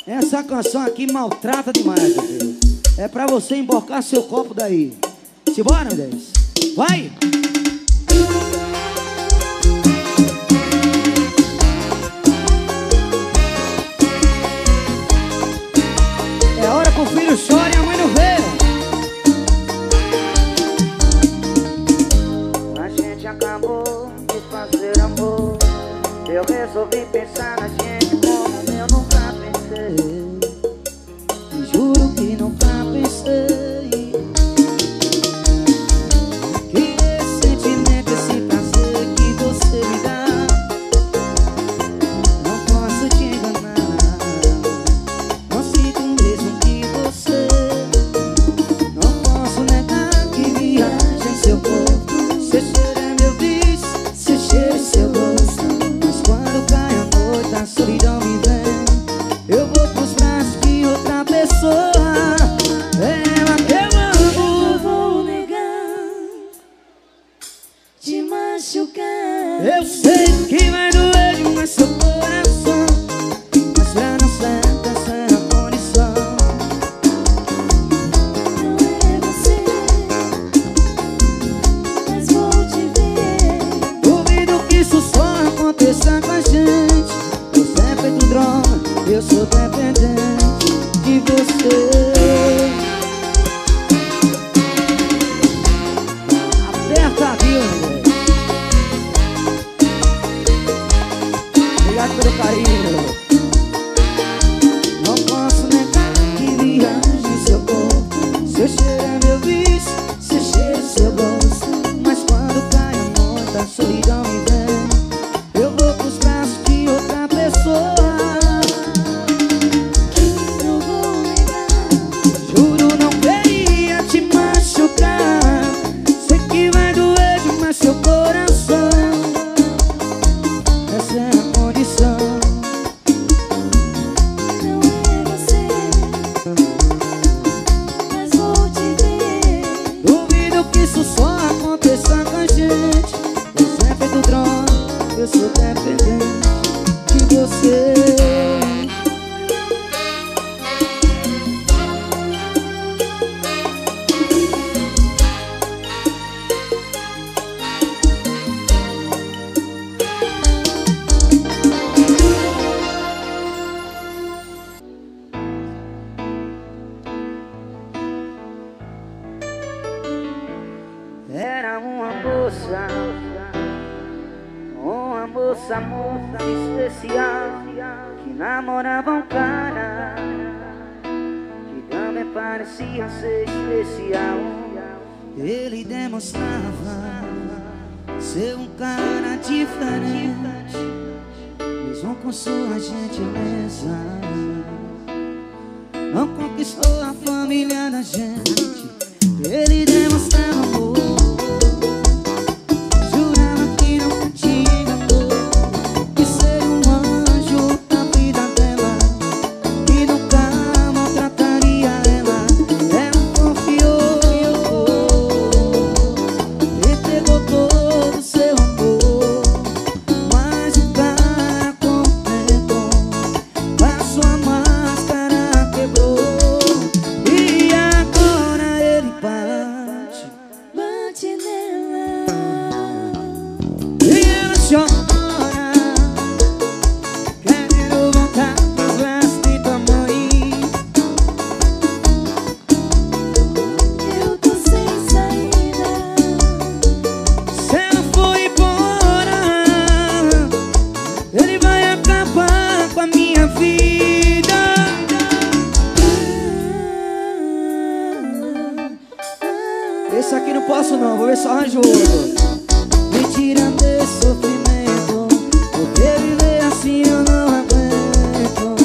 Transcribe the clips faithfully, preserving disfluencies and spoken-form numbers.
Essa canção aqui maltrata demais, meu Deus. É pra você emborcar seu copo daí. Simbora, meu Deus. Vai! É hora que o filho chora e a mãe não vê. A gente acabou de fazer amor. Eu resolvi pensar na gente como eu nunca pensei. E juro que nunca pensei que esse sentimento, esse prazer que você me dá, não posso te enganar. Não sinto o mesmo que você. Não posso negar que viaja em seu corpo. Seu cheiro é meu vício, seu cheiro é seu gosto. Mas quando cai a noite, a solidão me vem. Eu vou pros braços de outra pessoa. Ela que eu amo. Eu vou negar, te machucar. Eu sei que vai doer demais seu coração, mas pra não ser essa é a condição. Não é você, mas vou te ver. Duvido que isso só aconteça com a gente. Você é feito droga, eu sou dependente de você. Aperta a vida, velho. Obrigado pelo carinho. Não posso negar que viaja em seu corpo. Seu cheiro é meu vício, seu cheiro é seu gosto. Mas quando cai a noite, a solidão me vem. Eu vou pros braços de outra pessoa. Eu vou negar, Juro, não queria te machucar. Sei que vai doer demais seu coração. Essa é a condição. não é você, mas vou te ver. Duvido que isso só aconteça com a gente. Você é feito droga, eu sou dependente de você. Era uma moça, uma moça muito especial, que namorava um cara que também parecia ser especial. Ele demonstrava ser um cara diferente, mesmo com sua gentileza. Não conquistou a família da gente. Ele demonstrava amor, jurava que não tinha enganou, que ser um anjo na vida dela, que nunca maltrataria ela. Ela confiou, entregou todo o seu amor, mas o cara completou, a sua máscara quebrou. E agora ele bate, Bate nela, e ela chora, querendo voltar pros braços de tua mãe. eu tô sem saída. Se ela for embora, ele vai acabar com a minha vida. Esse aqui não posso não, vou ver se eu arranjo outro. Me tira desse sofrimento, porque viver assim eu não aguento.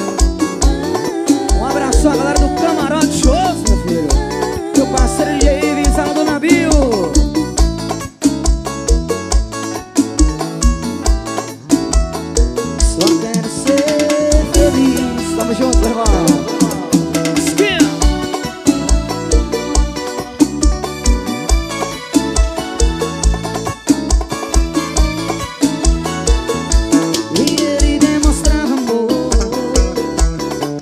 Um abraço à galera do Camarote Shows, meu filho. Meu parceiro D J Ives, sala do Nabil. Só quero ser feliz. Tamo junto, meu irmão. E ele demonstrava amor,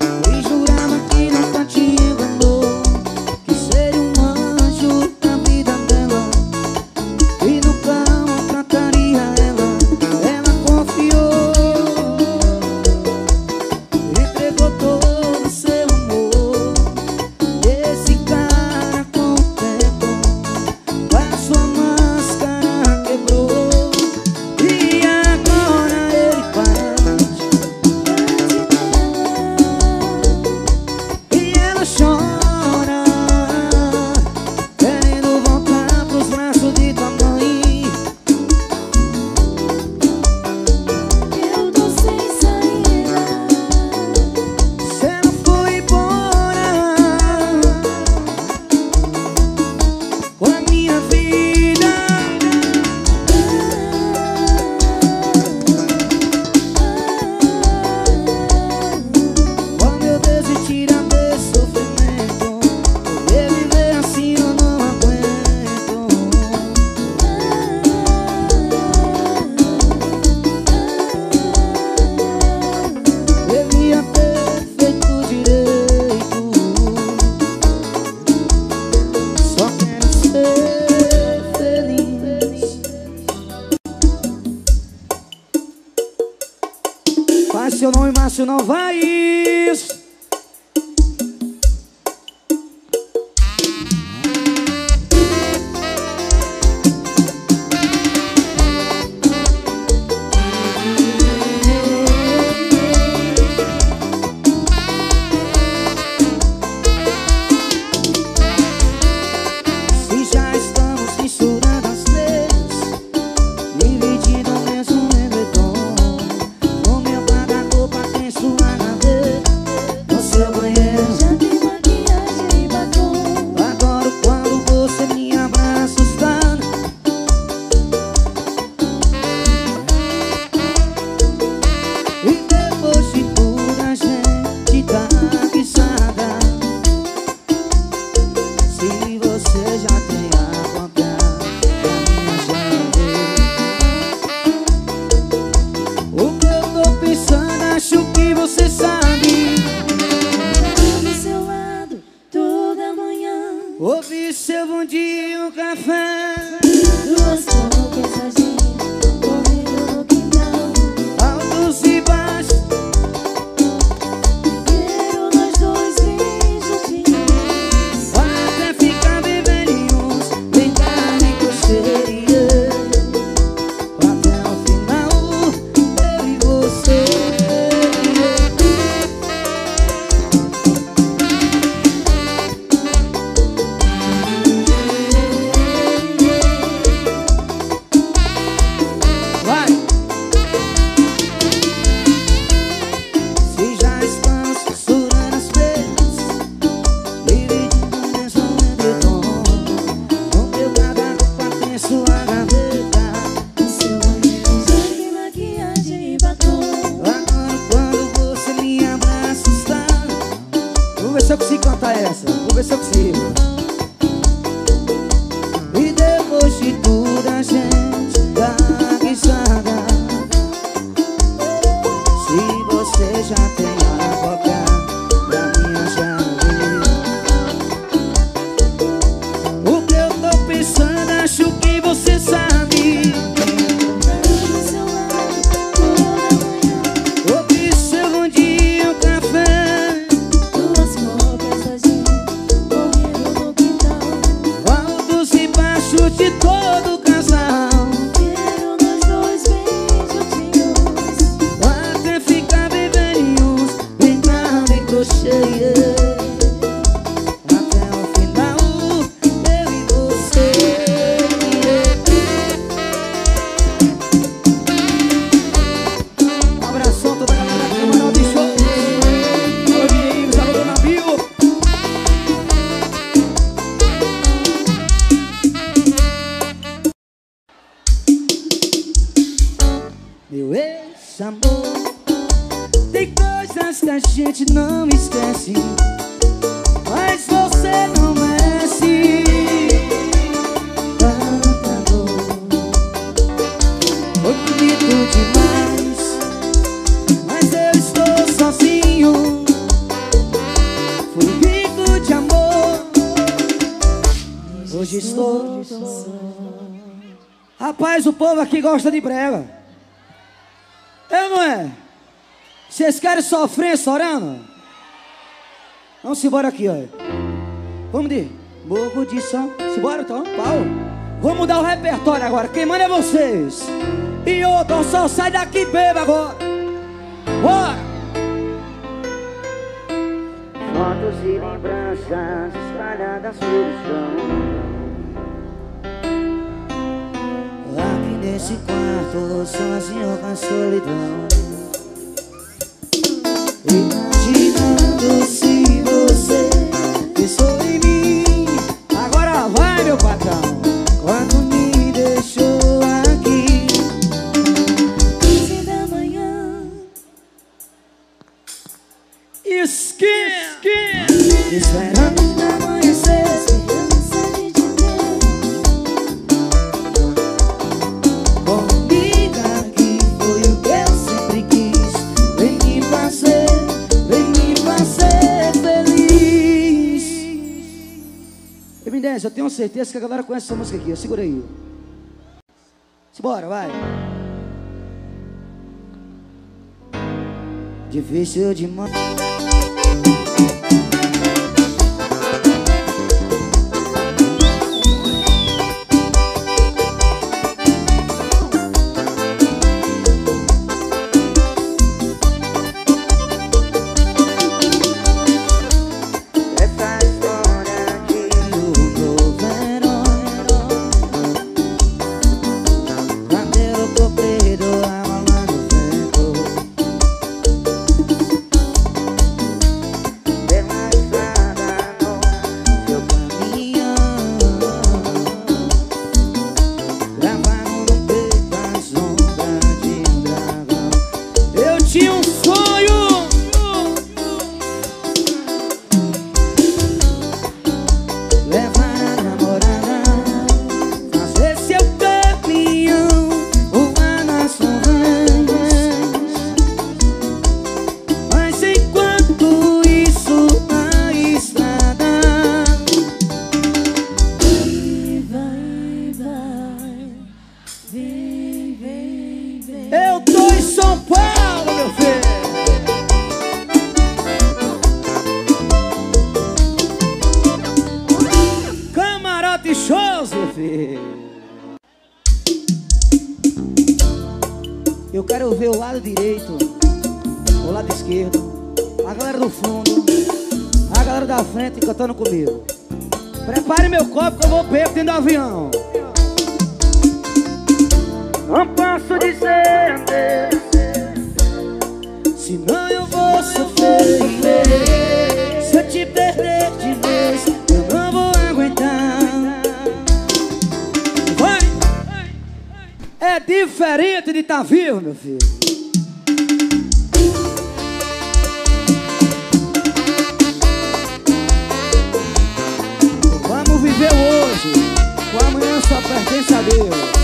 fácil não vai isso. Ouvi seu bom dia, um café, duas poucas a gente correndo no quintal, altos e baixos. quero nós dois bem juntinhos, Até ficar bem velhinhos, bem carne e cocheria. Até o final, eu e você. Vamos ver se eu consigo cantar essa. Vamos ver se eu consigo. E depois de tudo a gente dá risada. Se você já tem a boca, pra mim eu já vi. O que eu tô pensando, acho que você sabe. do seu lado toda manhã, Ouvi seu bom dia, um café, duas poucas a gente correndo no quintal, altos e baixos de todo casal. quero nós dois bem juntinhos, Até ficar bem velhinhos, bem carne e crochê. Até o final, eu e você. Um abração a toda a galera do Camarão de Show. Alô, Guinhos, alô, Dona Bio. Meu ex-amor, tem coisas que a gente não esquece, mas você não merece tanta dor. Foi bonito demais, mas eu estou sozinho. Fui rico de amor, hoje estou só. Rapaz, o povo aqui gosta de brega. É ou não é? Vocês querem sofrer chorando? Vamos embora aqui, ó. Vamos de Morro de São. Simbora, então, pau. Vamos mudar o repertório agora. Quem manda é vocês. E outro, só sai daqui, beba agora. Bora! Fotos e lembranças espalhadas pelo chão. Aqui nesse quarto, sozinho com a solidão, imaginando se você pensou em mim. Agora vai, meu patrão. Quando me deixou aqui, quinze da manhã, esquece, esperando o amanhecer. esperança de te ver, Comigo aqui foi o que eu sempre quis. Vem me fazer, vem me fazer feliz. Evidência, eu tenho certeza que a galera conhece essa música aqui. Segura aí. Simbora, vai. difícil demais. Eu tô em São Paulo, meu filho. Camarote shows, meu filho. Eu quero ver o lado direito, o lado esquerdo, a galera do fundo, a galera da frente cantando comigo. Prepare meu copo que eu vou beber dentro do avião. Não posso dizer adeus, senão eu vou sofrer. Se eu te perder de vez, eu não vou aguentar. Vai! É diferente de estar vivo, meu filho. Vamos viver hoje, o amanhã só pertence a Deus.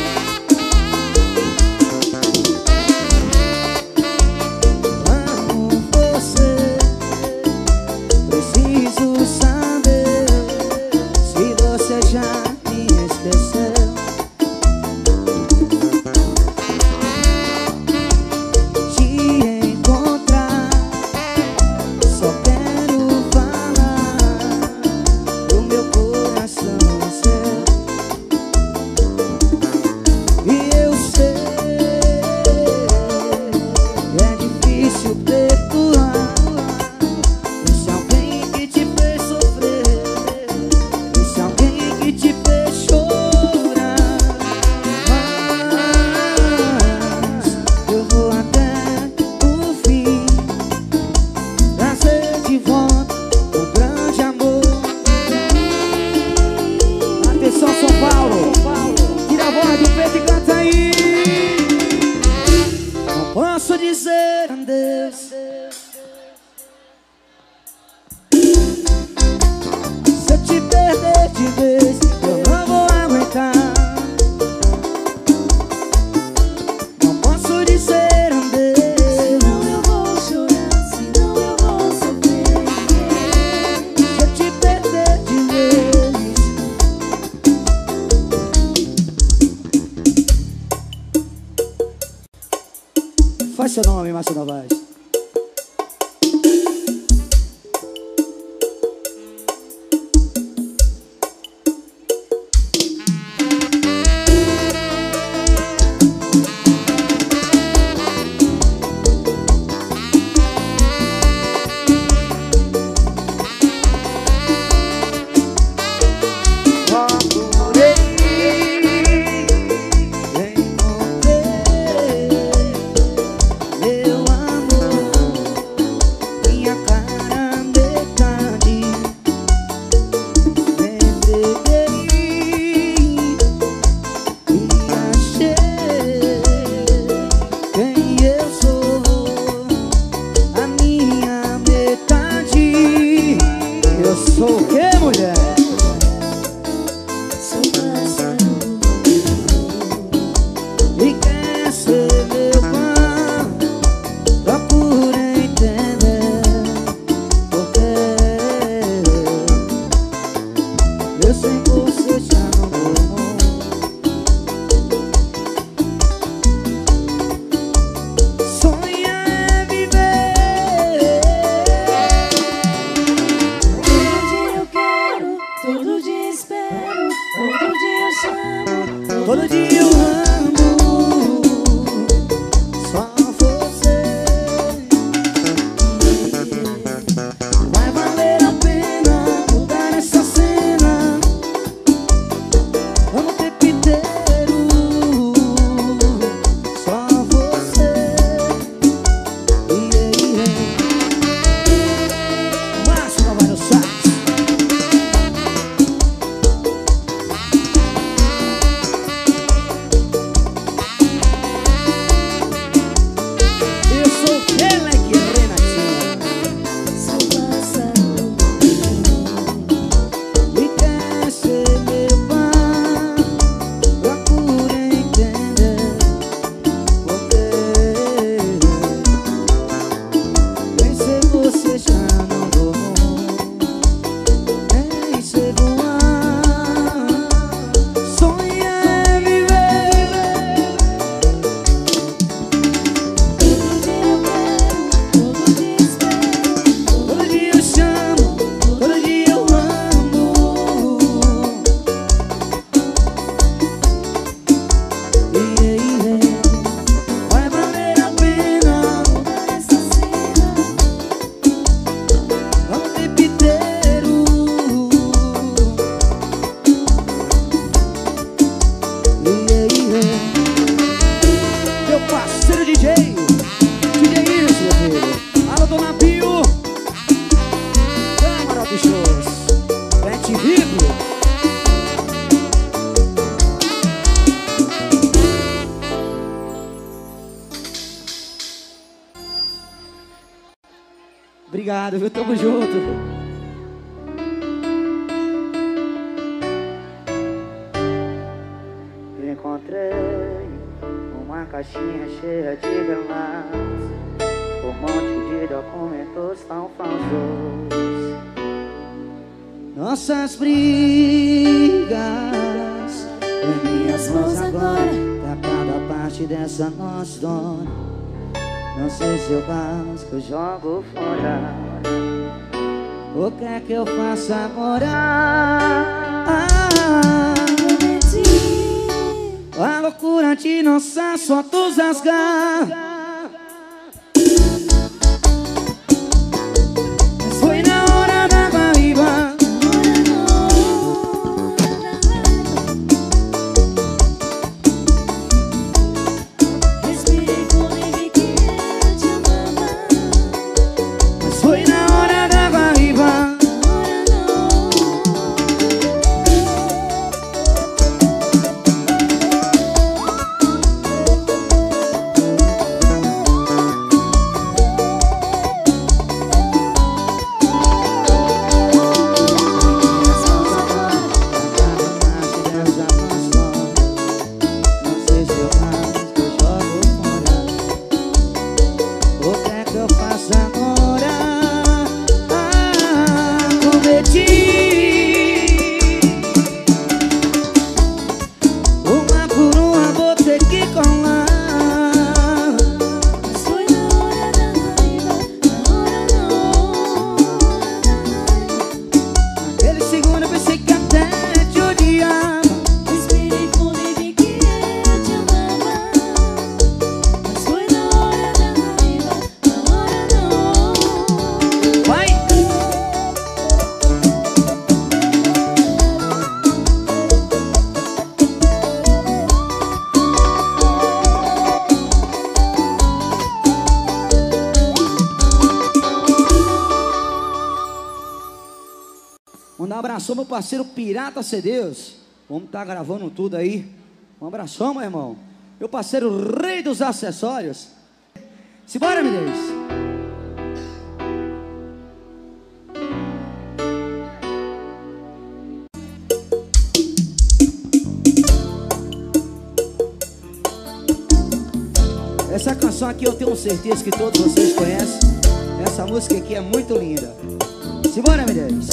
Posso dizer adeus, se eu te perder de vez, eu não vou aguentar. Não posso dizer adeus, senão eu vou chorar, senão eu vou sofrer. se eu te perder de vez. Faz seu nome, Márcio Novaes. Meu amor, Obrigado, viu? Tamo junto. Encontrei uma caixinha cheia de granadas, um monte de documentos tão falsos. Nossas brigas em minhas mãos agora, pra cada parte dessa nossa história. Não sei se eu rasgo, eu jogo fora. O que é que eu faço agora? A loucura de nossas fotos rasgar. Foi na hora da raiva. Respirei fundo e vi que eu te amava. Mas foi na hora da raiva. Mandar um abração, meu parceiro Pirata C Ds. Vamos tá gravando tudo aí. Um abração, meu irmão. Meu parceiro Rei dos Acessórios. Simbora, meu Deus. Essa canção aqui eu tenho certeza que todos vocês conhecem. Essa música aqui é muito linda. Simbora, meu Deus.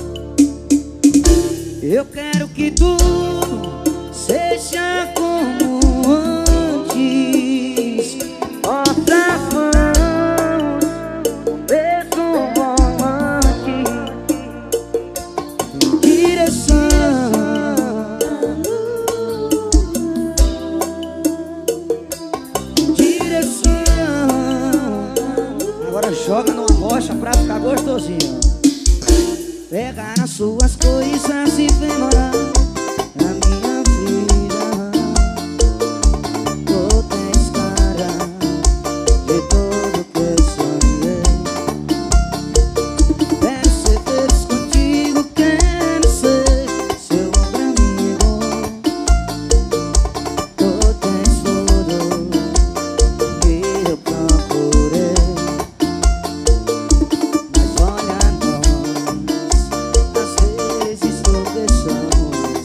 Eu quero que tudo seja como antes. Nossas mãos, um beijo romântico, Em direção, em direção. Agora joga numa rocha pra ficar gostosinho. Pegar as suas coisas e vem morar na minha vida. Vou ter cara de tudo que eu sonhei. Quero ser feliz contigo, quero ser seu ombro amigo. Tu tens tudo que eu procurei. Mas olha nós, às vezes tropeçamos.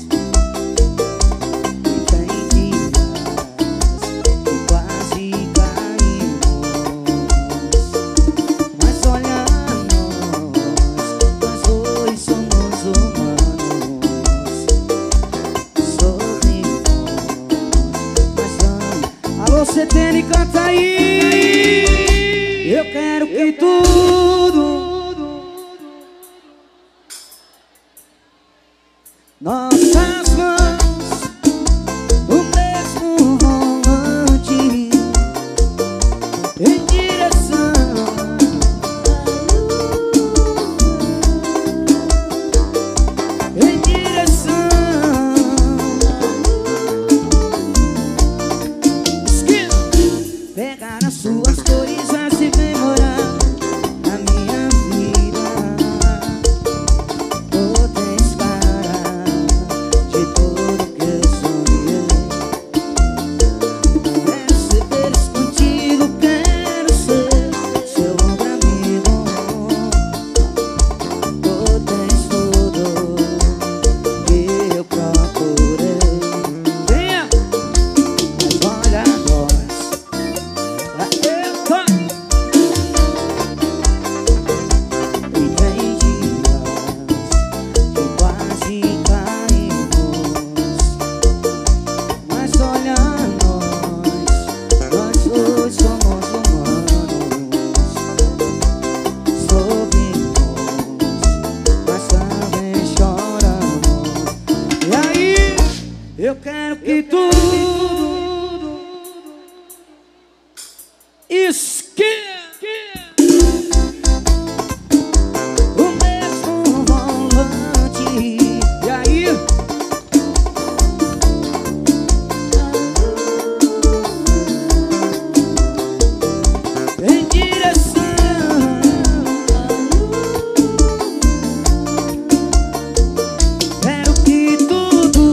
que tudo esquece o mesmo volante. E aí? Em direção quero que tudo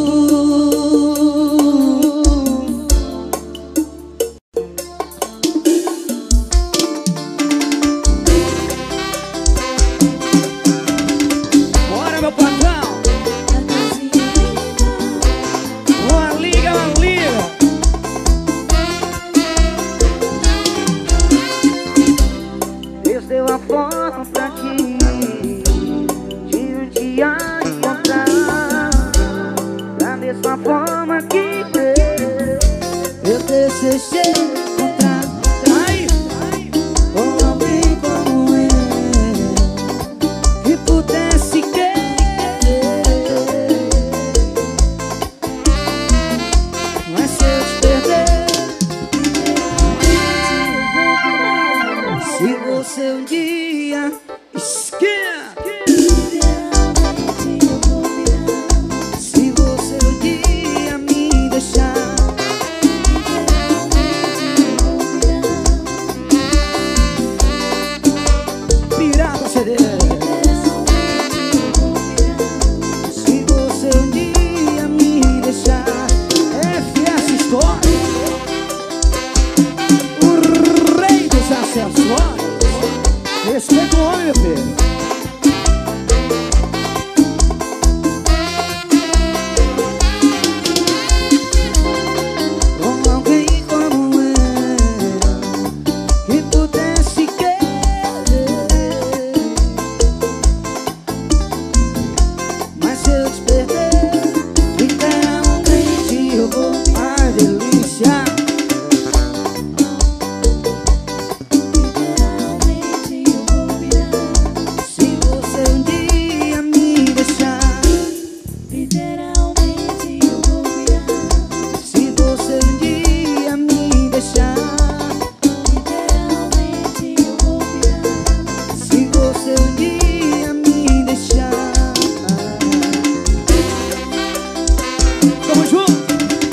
bora, meu patrão. Uma liga, uma liga. Deus deu a forma pra ti, de um dia encontrar da mesma forma que eu, Eu desejei encontrar Aí, com alguém como eu que pudesse querer. Mas se eu te perder, se você um dia esquece. Se você um dia me deixar, Pirata C D. se você um dia me deixar, F S Store, o rei dos acessórios. Respeita o homem, meu filho. com alguém como eu que pudesse querer. Mas se eu te perder, literalmente eu vou. Ai, delícia. Se você um dia me deixar, se você um dia me deixar, se você um dia me deixar, Tamo junto.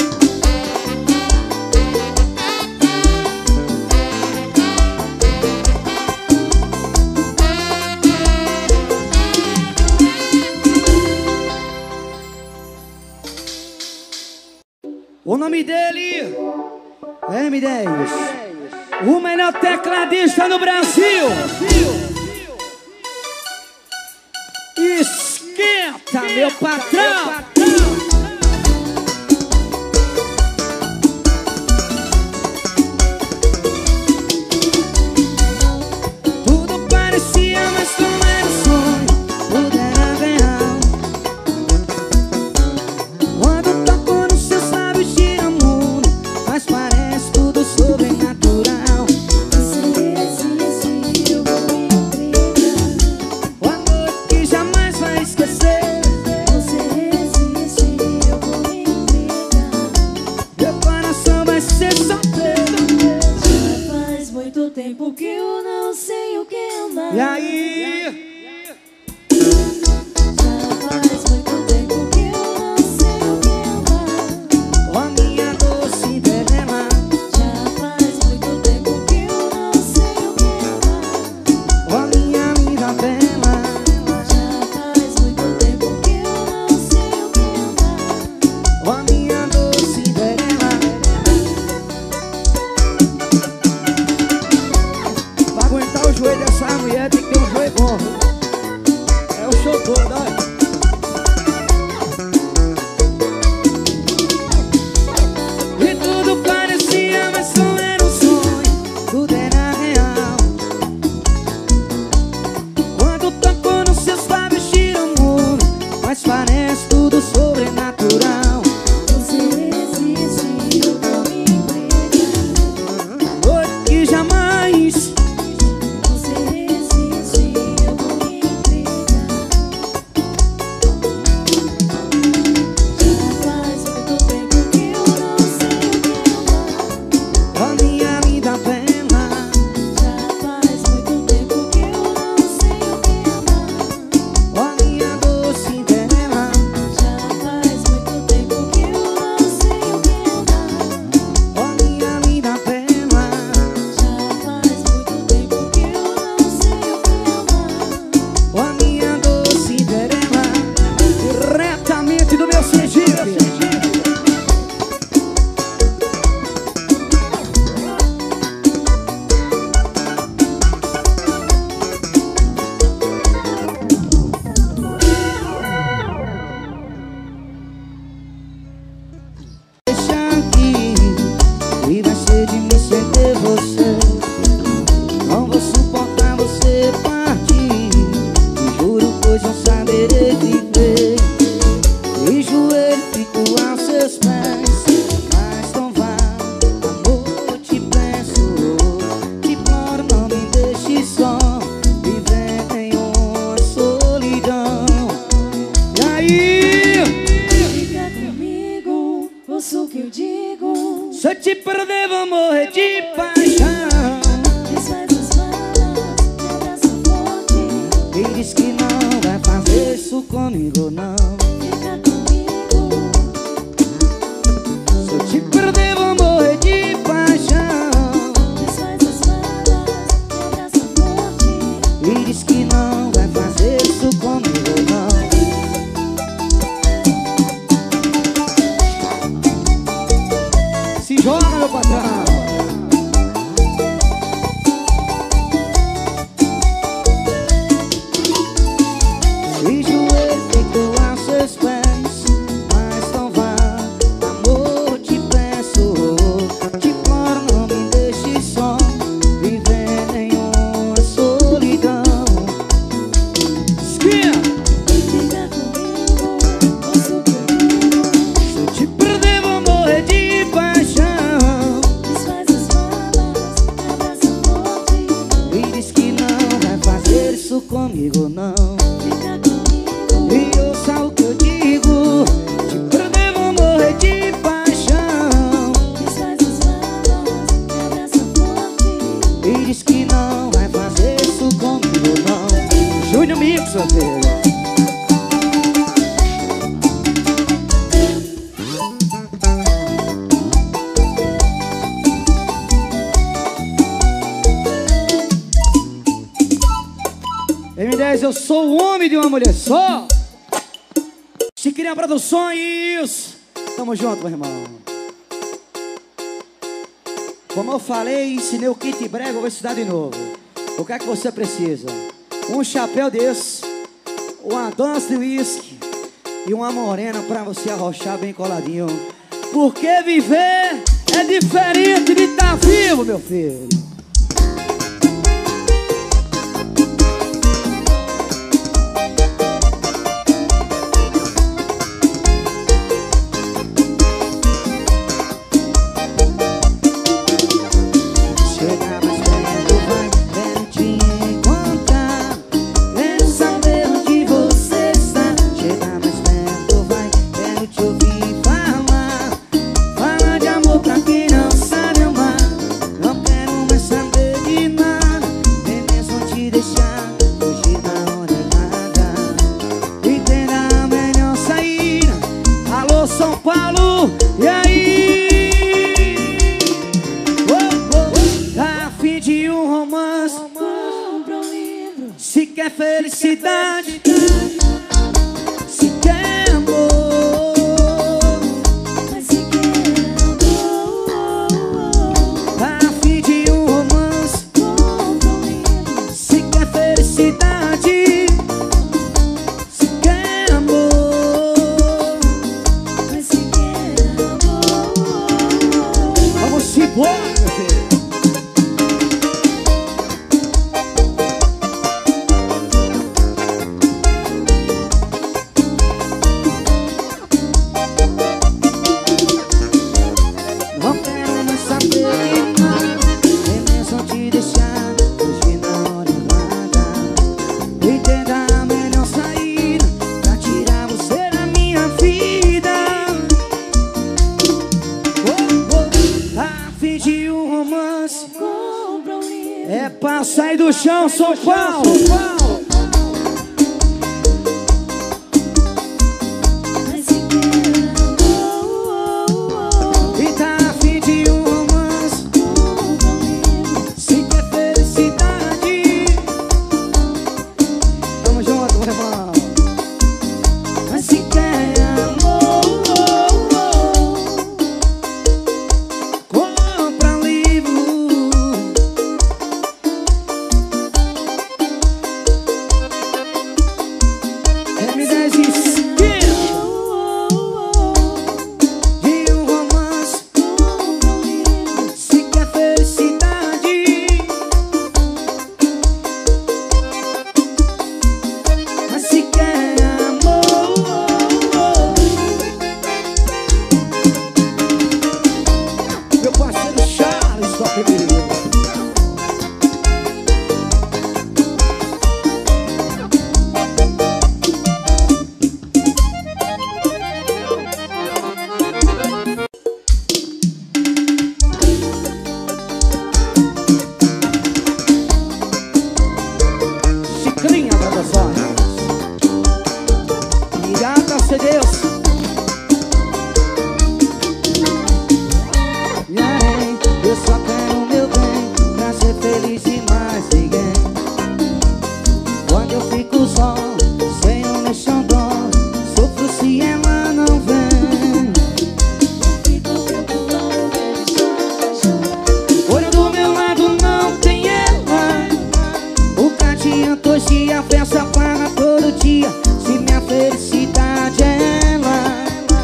O nome dele é M dez, o melhor tecladista do Brasil. Esquenta, meu patrão. tudo parecia, mas como era um sonho, tudo era real. Quando toco nos seus lábios gira o mundo, mas parece tudo sobrenatural. O amor que jamais vai esquecer. Meu coração vai ser só teu. Faz muito tempo que eu não sei o que amar. E aí? Já faz muito tempo que eu não sei o que amar. Ó minha doce Cinderela, Já faz muito tempo que eu não sei o que amar. ó minha linda bela, Já faz muito tempo que eu não sei o que amar. ó minha doce Cinderela. Pra aguentar o joelho dessa mulher tem que ter um joelho bom. É o show todo, olha. E tudo parecia, mas só era um sonho, tudo era real. Quando toco nos seus lábios gira o mundo, mas parece tudo sobrenatural. Você existe, eu vou me entregar. Noite que jamais, Você existe, eu vou me entregar. diz que não vai fazer isso comigo, não. Fica comigo. Se eu te perder vou morrer de paixão. Desfaz as malas, me abraça forte. E diz que não vai fazer isso comigo, não. Se joga, meu patrão. E joelho feito aos seus pés, mas não vá, amor, te peço. Te imploro, não me deixe só, viver nenhuma solidão. Esquia! Fica comigo, posso comigo. Se eu te perder vou morrer de paixão. Desfaz as malas, me abraça forte. E diz que não vai fazer isso comigo, não. Fica comigo. E ouça o que eu digo, te perder vou morrer de paixão. Desfaz as malas, me abraça forte. E diz que não vai fazer isso comigo, não. Júnior Mix, sua filha. M dez, eu sou o homem de uma mulher só. Chiquinha Produções. Tamo junto, meu irmão. Como eu falei, ensinei o kit brega, eu vou estudar de novo. O que é que você precisa? Um chapéu desse, uma dança de uísque e uma morena pra você arrochar bem coladinho. Porque viver é diferente de estar vivo, meu filho. Chega mais perto, vai, quero te encontrar. Quero saber onde você está. Chega mais perto, vai, quero te ouvir falar. Fala de amor pra quem não sabe amar. Não quero mais saber de nada, nem mesmo te deixar fugir da hora errada. Entenda a melhor saída. Alô, São Paulo, e aí? Tá a fim de um romance, Compra um livro. se quer felicidade, se quer amor. Mas se quer amor, Tá a fim de um romance, compra um livro. se quer felicidade, se quer amor. Mas se quer amor, Vamos embora, meu filho. Não quero mais saber de nada, nem mesmo te deixar fugir na hora errada. Entenda a melhor saída pra tirar você da minha vida. Oh, oh, tá a fim de um romance, compra um livro. é pra sair do chão, São Paulo. Mas se quer amor, E tá a fim de um romance, compra um livro. se quer felicidade. Tamo junto, meu irmão. Mas se quer amor, compra um livro. meus olhos. E graças a Deus. E aí, eu só quero o meu bem pra ser feliz e mais ninguém. Quando eu fico só, sem o meu xodó, sofro se ela não vem. Fico preocupado, Olha do meu lado não tem ela. O que adianta hoje a festa paga todo dia, se minha felicidade é ela.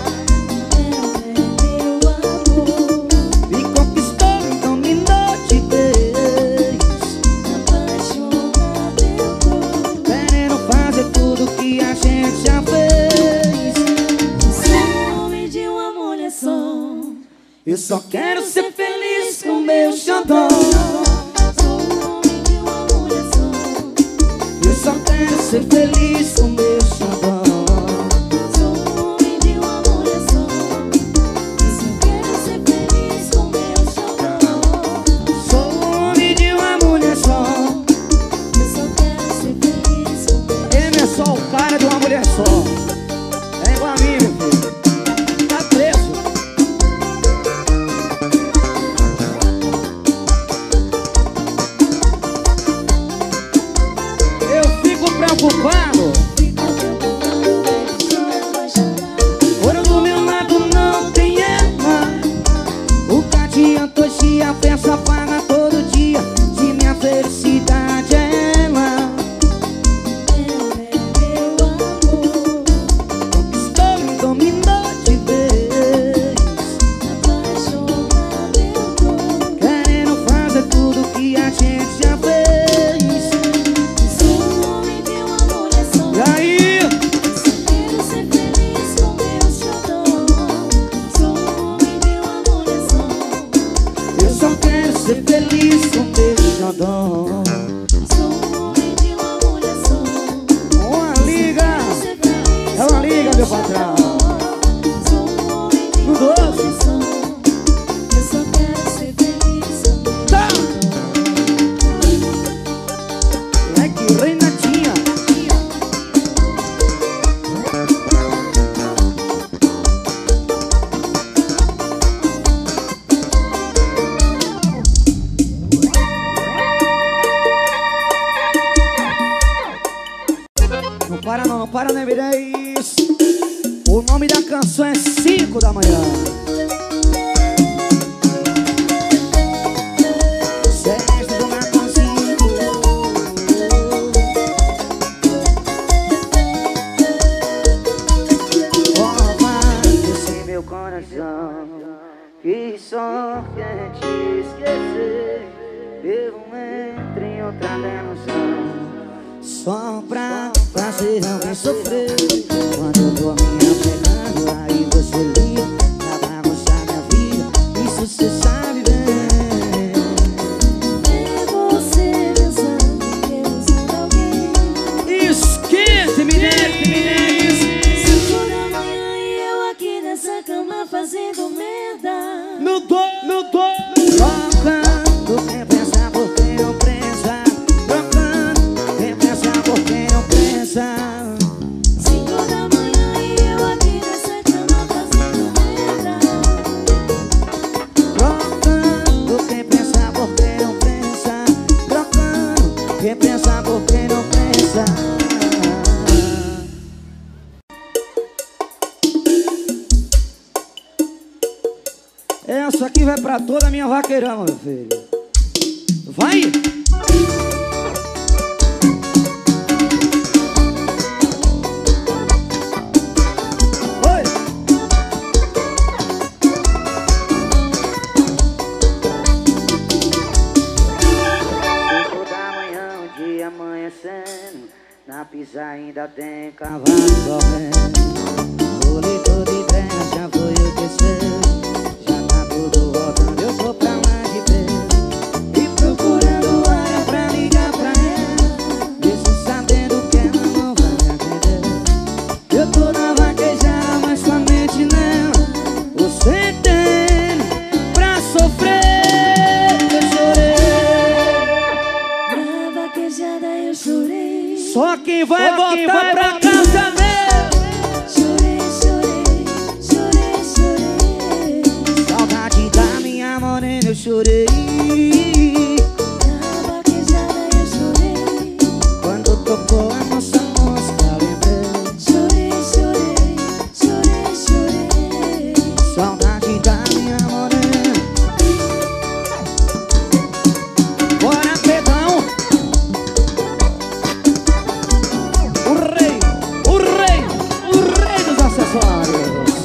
meu amor, Me conquistou, me dominou de vez, apaixonada eu tô. querendo fazer tudo que a gente já fez. Sou homem de uma mulher só. Eu só quero ser feliz com meu xodó. Sou homem de uma mulher só. Eu só quero ser feliz com meu xodó. Sou homem de uma mulher só. Eu só quero ser feliz com meu xodó. Sou homem de uma mulher só. Eu só quero ser feliz com meu Ele é só o cara de uma mulher só. É igual a mim, meu filho. Tá preso. Eu fico preocupado. Ora do meu lado não tem ela. O que adianta hoje a festa paga todo dia, se minha felicidade é ela. meu amor, Estou me dominou de vez, apaixonada eu tô. querendo fazer tudo que a gente já fez. Sou homem de uma mulher só. E aí? Só quero ser feliz com meu xodó. Sou homem de uma mulher só. Eu só quero ser feliz com meu xodó. Sou homem de uma mulher só. Uma liga, Quero ser feliz é uma liga, meu patrão. Sou homem de No uma doce. mulher só. Eu só quero ser feliz com meu Tá. xodó. É que Renatinha. Não para não, não para não, Evidês. O nome da canção é cinco da manhã. Sexta do Maconzinho. Esse meu coração que só quer te esquecer. Eu entro em outra dimensão. Só pra fazer alguém sofrer. Quando eu tô me apegando, aí você liga pra bagunçar minha vida. Isso cê sabe bem. É você pensando que eu usando alguém. Esquece, menino, menino. Cinco da manhã e eu aqui nessa cama fazendo merda. No dó, no dó. Trocando, quem pensa por quem não pensa. Trocando, quem pensa por quem não pensa. Cinco da manhã e eu aqui nessa cama fazendo merda. Trocando, quem pensa por quem não pensa. Trocando, quem pensa por quem não pensa. Essa aqui vai pra toda a minha vaqueirama, meu filho. Vai! Oi! Cinco da manhã, o dia amanhecendo. Na pizza ainda tem cavalo. Cavalo correndo, boleto de terra já foi o terceiro. Já tá tudo voltando, eu vou pra lá de pé. E procurando área pra ligar pra ela, mesmo sabendo que ela não vai me atender. Eu tô na vaquejada, mas com a mente nela. Você tem pra sofrer, eu chorei. Na vaquejada eu chorei. Só quem vai Só voltar quem vai pra voltar. casa mesmo. Chorei, chorei, chorei, chorei. Saudade da minha morena, eu chorei. Na vaquejada eu chorei. Quando tocou a nossa música, lembrei. Chorei, chorei, chorei, chorei. Saudade da minha morena. Bora, Pedão. O rei, o rei, o rei dos acessórios.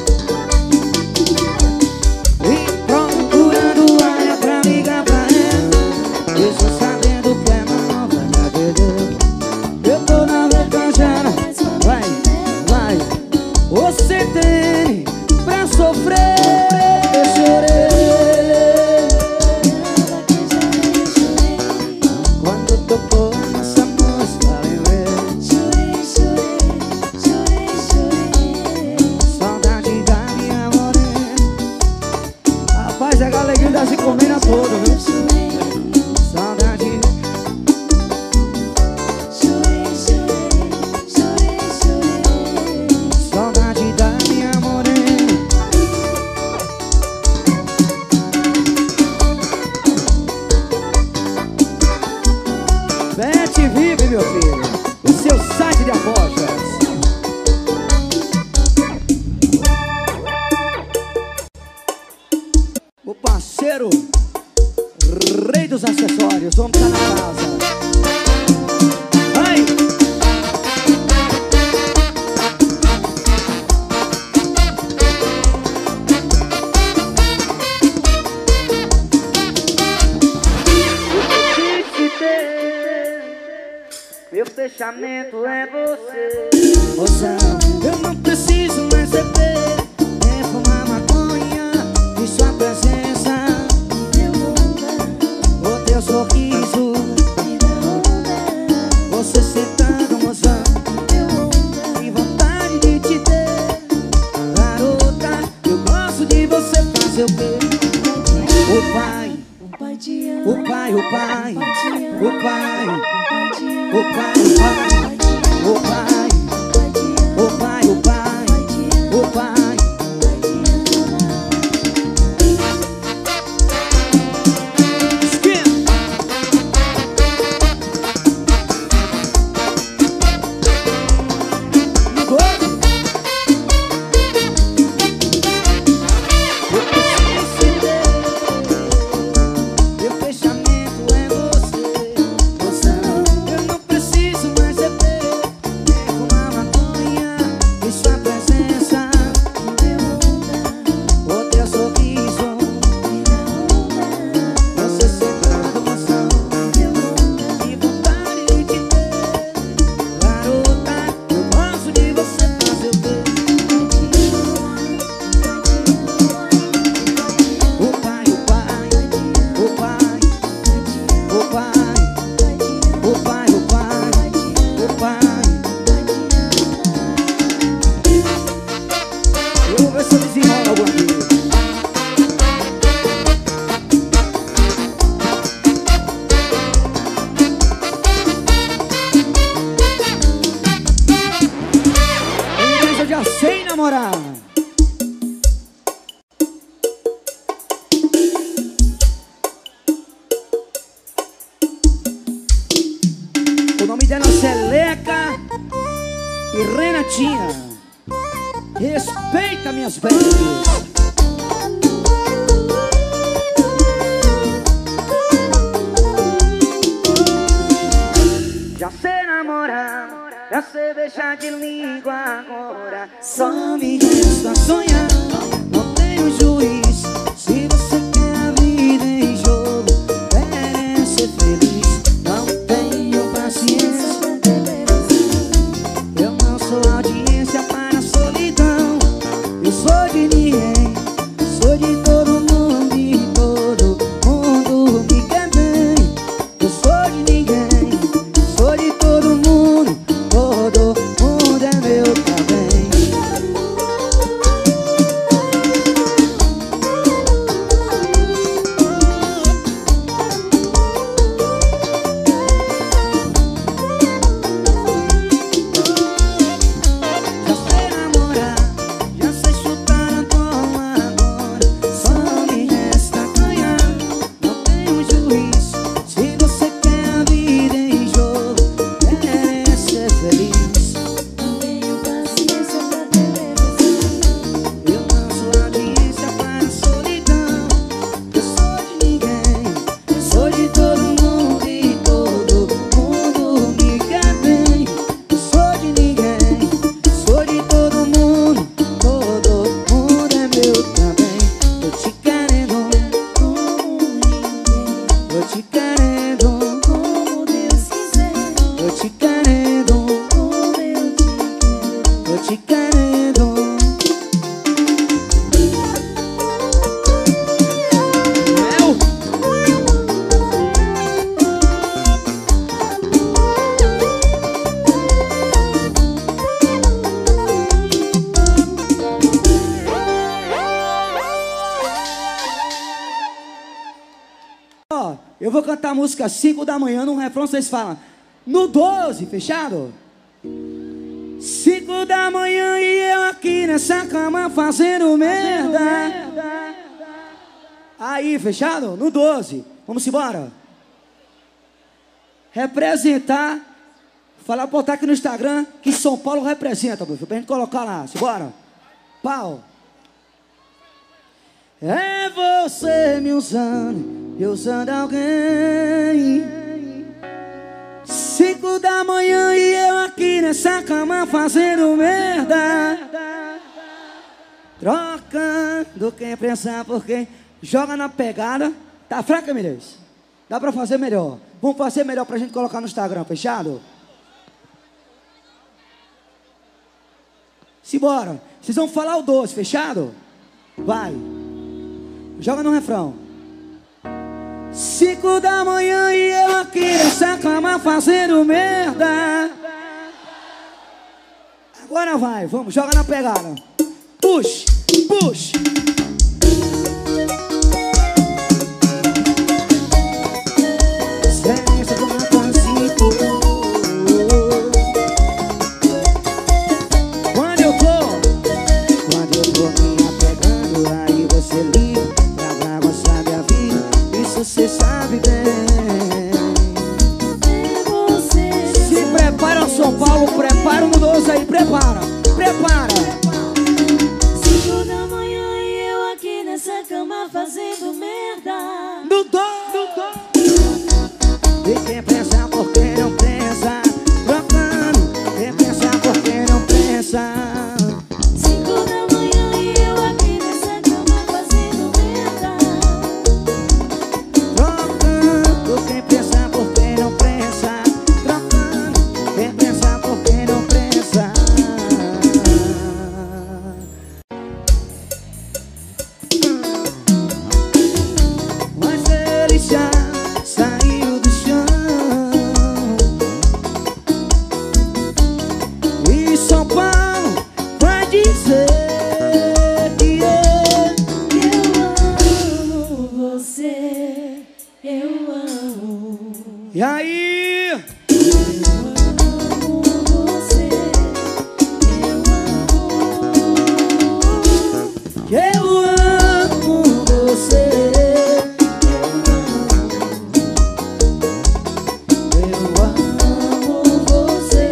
E procurando área pra ligar pra ela. Eu estou sabendo que ela não vai me perder. Eu tô na vergajana. Vai, vai. Você tem pra sofrer. Eu chorei Na vaquejada eu chorei. quando tocou a nossa música, lembrei. Chorei, chorei, chorei, chorei. Saudade da minha morena. Rapaz, é a alegria da se comendo toda, viu? Eu chorei, Saudade. chorei, chorei, chorei, chorei. Saudade da minha morena. Bet Vive, meu filho. O seu site de apostas. O parceiro rei dos acessórios. Vamos estar na casa. Vai! Meu fechamento é você. Moção, eu não preciso mais beber, Nem fumar maconha e sua presença. Deu onda, O teu sorriso, me dá onda. você sentando, moção. Deu onda, Tem vontade de te ter, garota. Eu gosto de você fazer o quê? O pai, o pai te ama. o pai, o pai, O pai te ama. o pai, O pai te ama. o pai, o pai, o pai, o pai, o pai, o pai. esquina. Ligou? Meu fechamento é você. Moção, eu não preciso mais beber, nem fumar maconha e sua presença. O teu sorriso, você sentado, moção. Que vontade de te ter, garota. Eu gosto de você fazer o quê? O pai, o pai, o pai, o pai, o pai, o pai, o pai. Eu vou ver se eu desenrolo alguma coisa. Mas eu já sei namorar. O nome dela é Seleca e Renatinha. Respeita minhas velhas. Já sei namorar, já sei beijar de língua agora. Só me resta sonhar, não tenho juiz. Se você quer a vida em jogo, quer ser feliz. Não tenho paciência, eu não sou audiência para a solidão. Eu sou de ninguém, sou de todo mundo e todo mundo me quer bem. Eu sou de ninguém, sou de todo mundo, todo mundo é meu também. te querendo, como eu te quero. tô te querendo. Ó, eu vou cantar a música cinco da manhã, no refrão vocês falam. No doze, fechado? cinco da manhã e eu aqui nessa cama fazendo merda. Aí, fechado? No doze. Vamos embora. Representar. Falar, botar aqui no Instagram que São Paulo representa, meu filho, pra gente colocar lá. Simbora. Pau. É você me usando, eu usando alguém. Cinco da manhã e eu aqui nessa cama fazendo merda. Trocando quem pensar por quem. Joga na pegada. Tá fraca, Mireis? Dá pra fazer melhor. Vamos fazer melhor pra gente colocar no Instagram, fechado? Simbora. Vocês vão falar o doce, fechado? Vai. Joga no refrão. Cinco da manhã e eu aqui nessa cama fazendo merda. Agora vai, vamos, joga na pegada. Push, push. Sexo com uma consigo. Quando eu tô, Quando eu tô me apegando, aí você liga pra bagunçar minha vida. Isso cê sabe bem. É você. se prepara São Paulo, prepara o doze aí, prepara, prepara. Cinco da manhã e eu aqui nessa cama fazendo merda. No doze, no doze. E quem pensa porque não pensa, trocando. Quem pensa porque não pensa. Cinco da manhã e eu aqui nessa cama fazendo merda. Trocando, quem pensa porque não pensa. Trocando, quem pensa porque não pensa. Mas ele já saiu do chão. E São Paulo vai dizer que Eu amo você. Eu amo. E aí? Amo você. Eu amo. eu amo você. Eu amo você.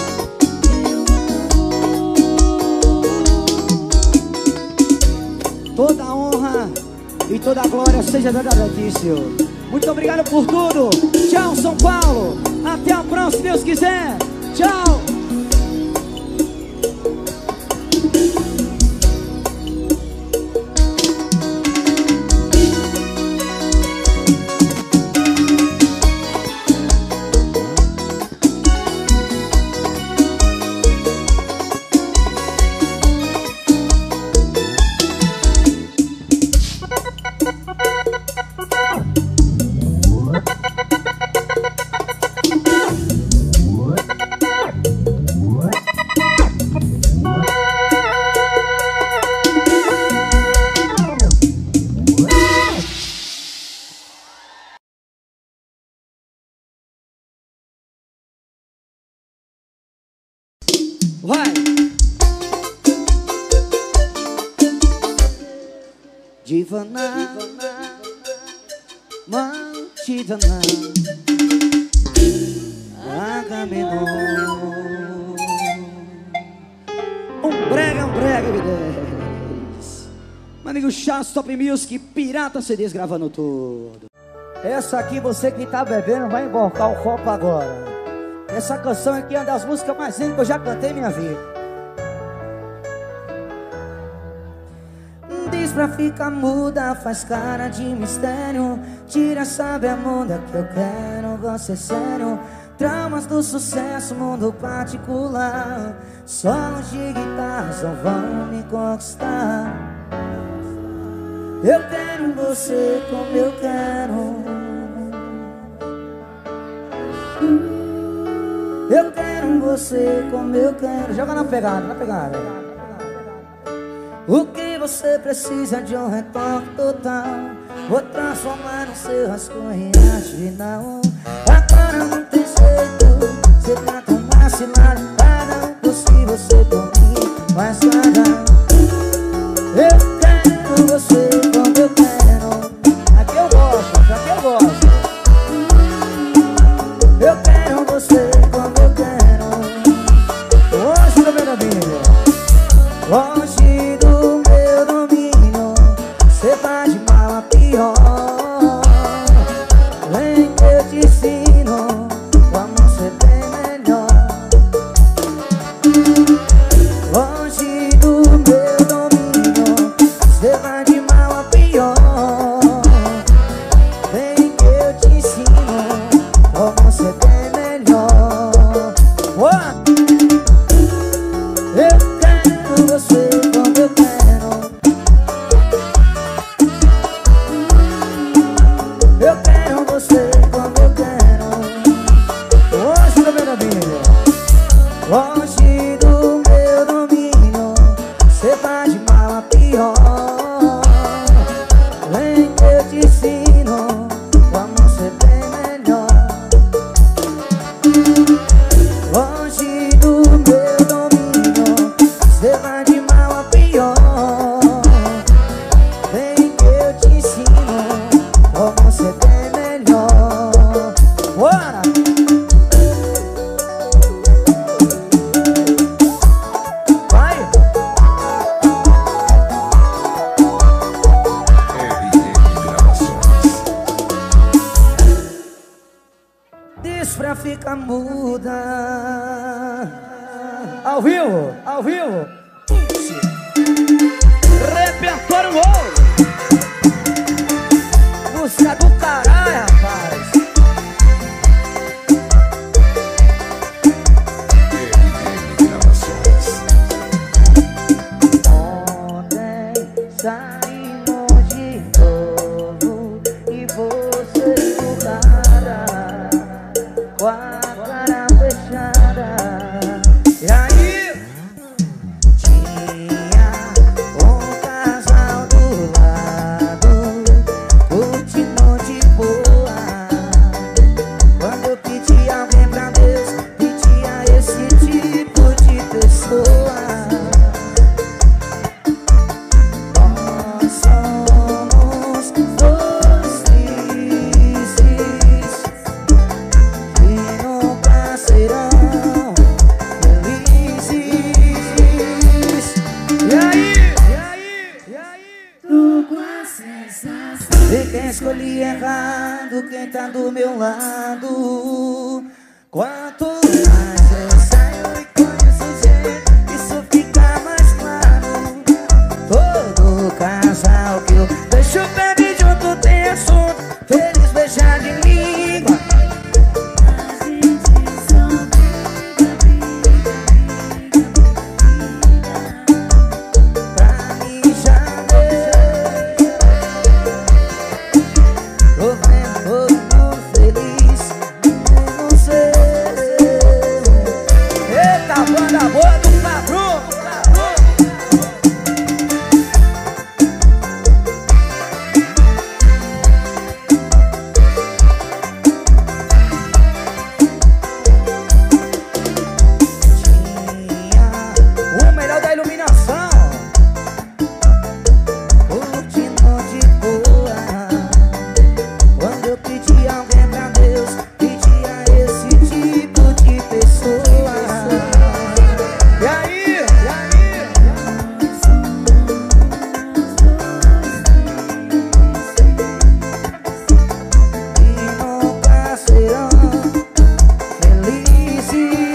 Toda a honra e toda a glória seja dada a ti, Senhor. Muito obrigado por tudo. Tchau, São Paulo. Até a próxima, se Deus quiser. Tchau. Vai. Divana, Mantidana, Agamenon. Um brega, um brega, evidência. Manigo Chás, Top Music, Pirata C Ds gravando tudo. Essa aqui, você que tá bebendo, vai emborcar o copo agora. Essa canção aqui é uma das músicas mais lindas que eu já cantei em minha vida. Diz pra ficar muda, faz cara de mistério. Tira essa bermuda que eu quero você sério. Traumas do sucesso, mundo particular. Solos de guitarras não vão me conquistar. Eu quero você como eu quero. Eu quero você como eu quero. Joga na pegada, na pegada. O que você precisa de um retoque total. Vou transformar no seu rascunho em arte final. Agora não tem jeito, você tá com uma cilada. Cada um por si, você por mim, mas nada. Eu quero você como eu quero. Aqui eu gosto, aqui eu gosto. Eu quero você como eu quero. Longe do meu domínio, longe do meu domínio. Você vai de mal a pior. Vem que eu te ensino como ser bem melhor. Longe do meu domínio. Você vai de mal a pior. Vem que eu te ensino como ser bem melhor. Oh! Eu quero você como eu quero. Eu quero você como eu quero. Longe do meu domínio, longe do meu domínio. Você vai de mal a pior. Vem que eu te ensino como ser bem melhor. Longe do meu domínio. Você vai de mal a pior. Vem que eu te ensino como ser bem melhor. Bora! Vai! R M Gravações. Diz pra ficar muda. Ao vivo, ao vivo. Repertório ouro. Música do caralho, rapaz. R M Gravações. Ontem saímos de novo e você emburrada, com a cara fechada. E aí? Tinha um casal do lado, curtindo de boa. Quando eu pedi alguém pra Deus, pedia esse tipo de pessoa. Nós somos dois tristes que nunca serão felizes. E aí? E aí? E aí? Tô com a sensação De quem escolhi errado, quem tá do meu lado. Quanto mais eu saio e conheço gente, isso fica mais claro. Todo casal que eu deixo bem junto tem assunto. Eles beijam de língua. a gente só briga, briga, briga. Pra mim já deu. Tô vendo todo mundo feliz, menos eu. Eita, banda boa do Cabru, Cabru. Tinha o melhor da iluminação, curtindo de boa. Quando eu pedi alguém pra Deus, pedia esse tipo de pessoa. E aí? E aí? E nunca serão felizes.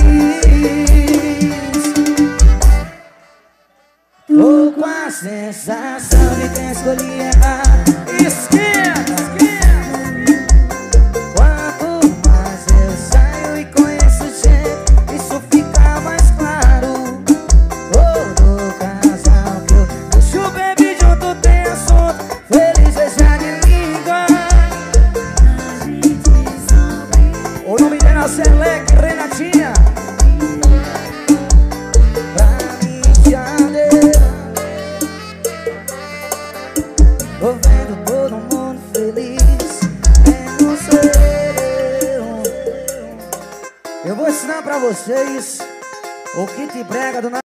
Tô com a sensação de quem escolhi errar. Esquerda, esquerda. Quanto mais eu saio e Seleque, Renatinha. Pra mim te arder, tô vendo todo mundo feliz, menos eu. Eu vou ensinar pra vocês o kit brega do